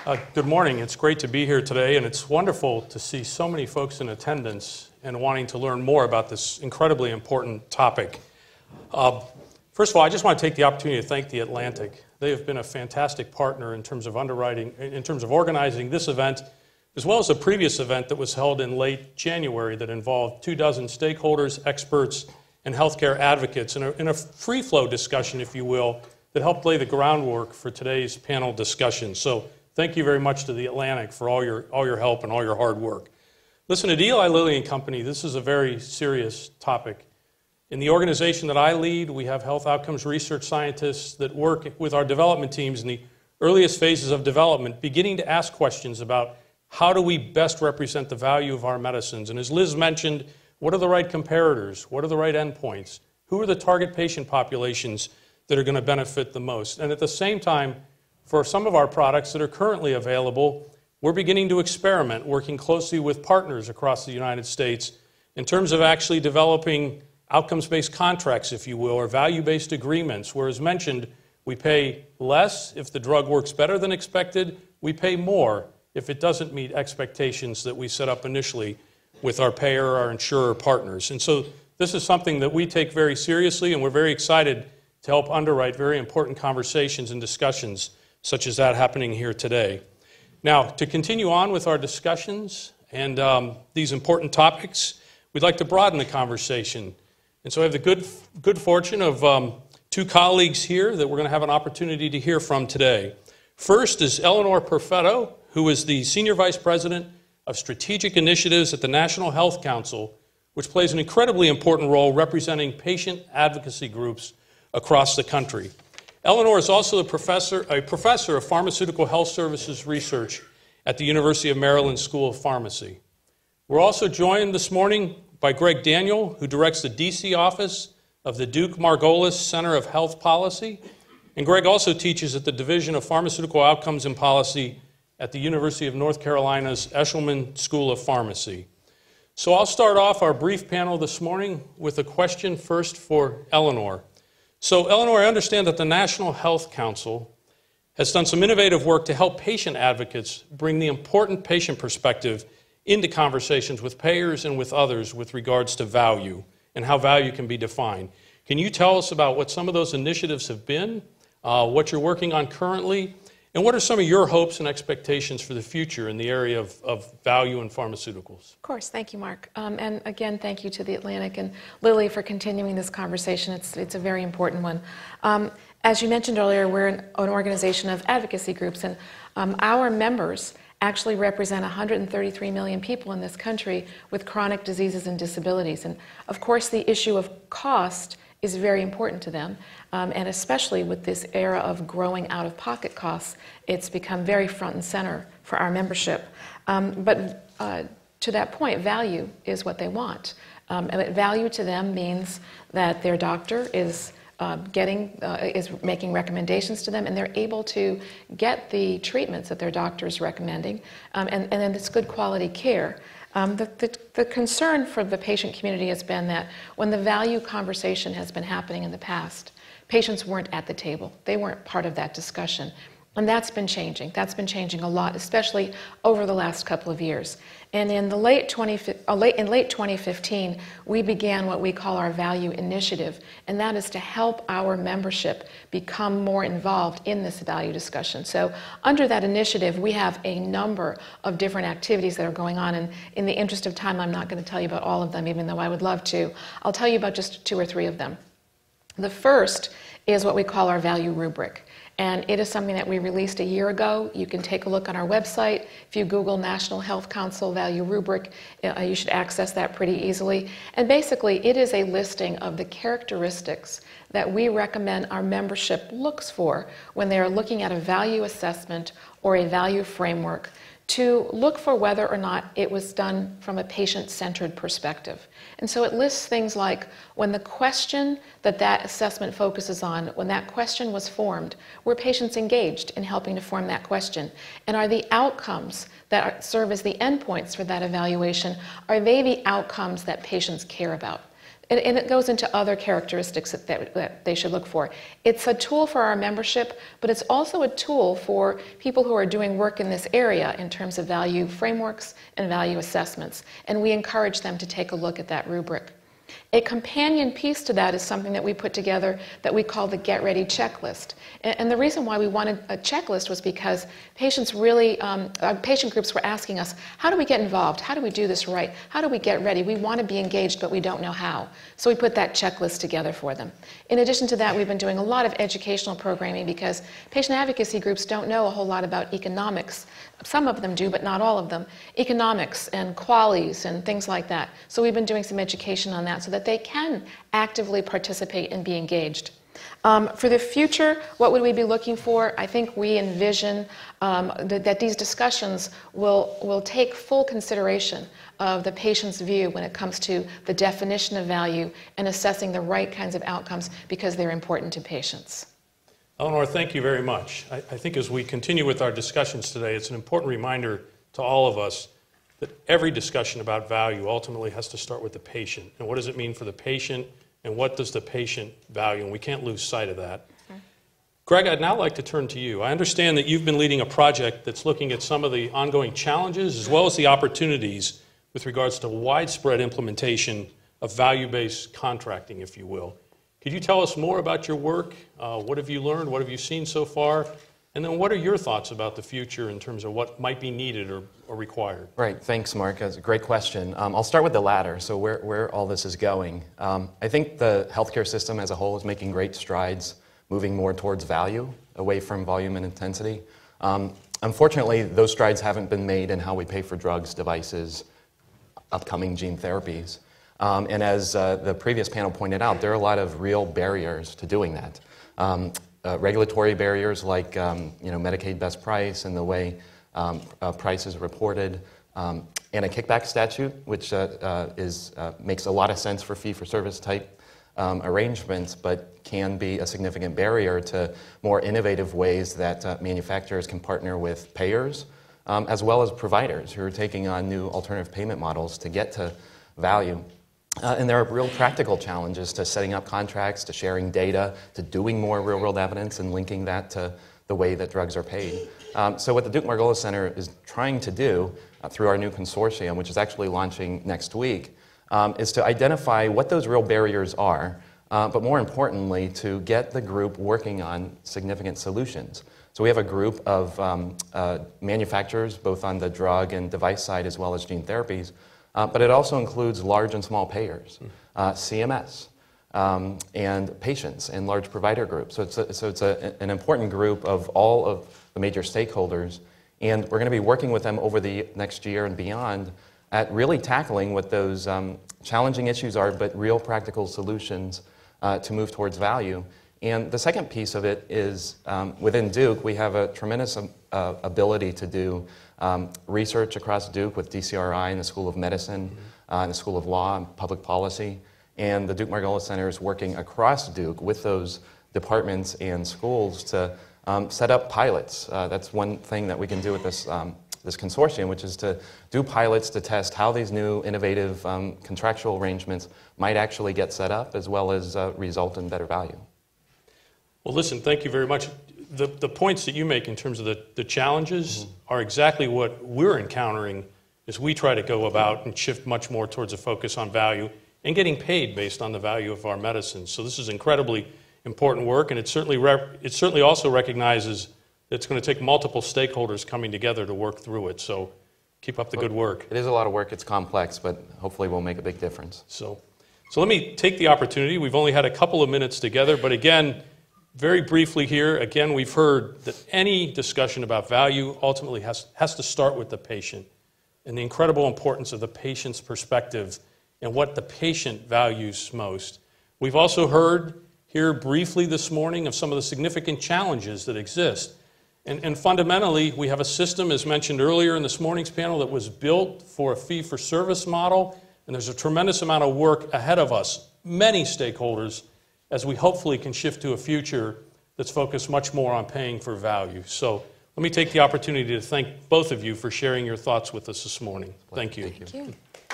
Good morning. It's great to be here today, and it's wonderful to see so many folks in attendance and wanting to learn more about this incredibly important topic. First of all, I just want to take the opportunity to thank The Atlantic. They have been a fantastic partner in terms of underwriting, in terms of organizing this event, as well as a previous event that was held in late January that involved 24 stakeholders, experts, and healthcare advocates in a free-flow discussion, if you will, that helped lay the groundwork for today's panel discussion. So thank you very much to The Atlantic for all your help and all your hard work. Listen, at Eli Lilly and Company, this is a very serious topic. In the organization that I lead, we have health outcomes research scientists that work with our development teams in the earliest phases of development, beginning to ask questions about how do we best represent the value of our medicines. And as Liz mentioned, what are the right comparators? What are the right endpoints? Who are the target patient populations that are going to benefit the most? And at the same time, for some of our products that are currently available, we're beginning to experiment, working closely with partners across the United States in terms of actually developing outcomes-based contracts, if you will, or value-based agreements, where, as mentioned, we pay less if the drug works better than expected, we pay more if it doesn't meet expectations that we set up initially with our payer or our insurer partners. And so this is something that we take very seriously, and we're very excited to help underwrite very important conversations and discussions such as that happening here today. Now, to continue on with our discussions and these important topics, we'd like to broaden the conversation. And so I have the good fortune of two colleagues here that we're going to have an opportunity to hear from today. First is Eleanor Perfetto, who is the Senior Vice President of Strategic Initiatives at the National Health Council, which plays an incredibly important role representing patient advocacy groups across the country. Eleanor is also a professor of Pharmaceutical Health Services Research at the University of Maryland School of Pharmacy. We're also joined this morning by Greg Daniel, who directs the D.C. office of the Duke Margolis Center of Health Policy. And Greg also teaches at the Division of Pharmaceutical Outcomes and Policy at the University of North Carolina's Eshelman School of Pharmacy. So I'll start off our brief panel this morning with a question first for Eleanor. So Eleanor, I understand that the National Health Council has done some innovative work to help patient advocates bring the important patient perspective into conversations with payers and with others with regards to value and how value can be defined. Can you tell us about what some of those initiatives have been, what you're working on currently, and what are some of your hopes and expectations for the future in the area of value in pharmaceuticals? Of course. Thank you, Mark. And again, thank you to The Atlantic and Lilly for continuing this conversation. It's a very important one. As you mentioned earlier, we're an organization of advocacy groups, and our members actually represent 133 million people in this country with chronic diseases and disabilities. And of course, the issue of cost is very important to them, and especially with this era of growing out-of-pocket costs, it's become very front and center for our membership. But to that point, value is what they want. And value to them means that their doctor is making recommendations to them, and they're able to get the treatments that their doctor is recommending, and then it's good quality care. The concern for the patient community has been that when the value conversation has been happening in the past, patients weren't at the table. They weren't part of that discussion. And that's been changing. That's been changing a lot, especially over the last couple of years. And in late 2015, we began what we call our Value Initiative, and that is to help our membership become more involved in this value discussion. So under that initiative, we have a number of different activities that are going on, and in the interest of time, I'm not going to tell you about all of them, even though I would love to. I'll tell you about just 2 or 3 of them. The first is what we call our Value Rubric. And it is something that we released a year ago. You can take a look on our website. If you Google National Health Council Value Rubric, you should access that pretty easily. And basically, it is a listing of the characteristics that we recommend our membership looks for when they are looking at a value assessment or a value framework to look for whether or not it was done from a patient-centered perspective. And so it lists things like when the question that assessment focuses on, when that question was formed, were patients engaged in helping to form that question? And are the outcomes that serve as the endpoints for that evaluation, are they the outcomes that patients care about? And it goes into other characteristics that they should look for. It's a tool for our membership, but it's also a tool for people who are doing work in this area in terms of value frameworks and value assessments. And we encourage them to take a look at that rubric. A companion piece to that is something that we put together that we call the Get Ready Checklist. And the reason why we wanted a checklist was because patients really, patient groups were asking us, how do we get involved? How do we do this right? How do we get ready? We want to be engaged, but we don't know how. So we put that checklist together for them. In addition to that, we've been doing a lot of educational programming because patient advocacy groups don't know a whole lot about economics. Some of them do, but not all of them. Economics and qualities and things like that. So we've been doing some education on that so that they can actively participate and be engaged. For the future, what would we be looking for? I think we envision that these discussions will take full consideration of the patient's view when it comes to the definition of value and assessing the right kinds of outcomes because they're important to patients. Eleanor, thank you very much. I think as we continue with our discussions today, it's an important reminder to all of us that every discussion about value ultimately has to start with the patient. And what does it mean for the patient, and what does the patient value? And we can't lose sight of that. Okay. Greg, I'd now like to turn to you. I understand that you've been leading a project that's looking at some of the ongoing challenges as well as the opportunities with regards to widespread implementation of value-based contracting, if you will. Could you tell us more about your work? What have you learned? What have you seen so far? And then what are your thoughts about the future in terms of what might be needed or required? Right. Thanks, Mark. That's a great question. I'll start with the latter, so where all this is going. I think the healthcare system as a whole is making great strides, moving more towards value, away from volume and intensity. Unfortunately, those strides haven't been made in how we pay for drugs, devices, upcoming gene therapies. And as the previous panel pointed out, there are a lot of real barriers to doing that. Regulatory barriers like Medicaid best price and the way price is reported, and a kickback statute, which makes a lot of sense for fee-for-service type arrangements, but can be a significant barrier to more innovative ways that manufacturers can partner with payers, as well as providers who are taking on new alternative payment models to get to value. And there are real practical challenges to setting up contracts, to sharing data, to doing more real-world evidence and linking that to the way that drugs are paid. So what the Duke-Margolis Center is trying to do through our new consortium, which is actually launching next week, is to identify what those real barriers are, but more importantly, to get the group working on significant solutions. So we have a group of manufacturers, both on the drug and device side as well as gene therapies, but it also includes large and small payers, CMS, and patients and large provider groups. So it's an important group of all of the major stakeholders, and we're going to be working with them over the next year and beyond at really tackling what those challenging issues are, but real practical solutions to move towards value. And the second piece of it is within Duke, we have a tremendous ability to do research across Duke with DCRI and the School of Medicine, and the School of Law and Public Policy. And the Duke-Margolis Center is working across Duke with those departments and schools to set up pilots. That's one thing that we can do with this, this consortium, which is to do pilots to test how these new innovative contractual arrangements might actually get set up, as well as result in better value. Well, listen, thank you very much. The points that you make in terms of the challenges are exactly what we're encountering as we try to go about and shift much more towards a focus on value and getting paid based on the value of our medicines. So this is incredibly important work, and it certainly also recognizes that it's going to take multiple stakeholders coming together to work through it. So keep up the good work. It is a lot of work. It's complex, but hopefully we'll make a big difference. So let me take the opportunity. We've only had a couple of minutes together, but again, very briefly here, again, we've heard that any discussion about value ultimately has to start with the patient and the incredible importance of the patient's perspective and what the patient values most. We've also heard here briefly this morning of some of the significant challenges that exist. And fundamentally, we have a system, as mentioned earlier in this morning's panel, that was built for a fee-for-service model, and there's a tremendous amount of work ahead of us, many stakeholders, as we hopefully can shift to a future that's focused much more on paying for value. So let me take the opportunity to thank both of you for sharing your thoughts with us this morning. Thank you. Thank you. Thank you.